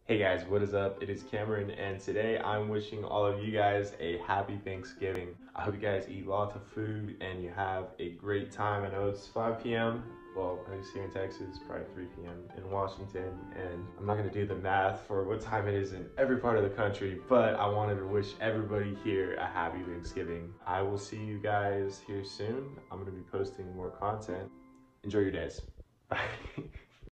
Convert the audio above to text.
Hey guys, what is up? It is Cameron, and today I'm wishing all of you guys a happy Thanksgiving. I hope you guys eat lots of food and you have a great time. I know it's 5 p.m. Well, at least here in Texas, probably 3 p.m. in Washington, and I'm not gonna do the math for what time it is in every part of the country, but I wanted to wish everybody here a happy Thanksgiving. I will see you guys here soon. I'm gonna be posting more content. Enjoy your days. Bye.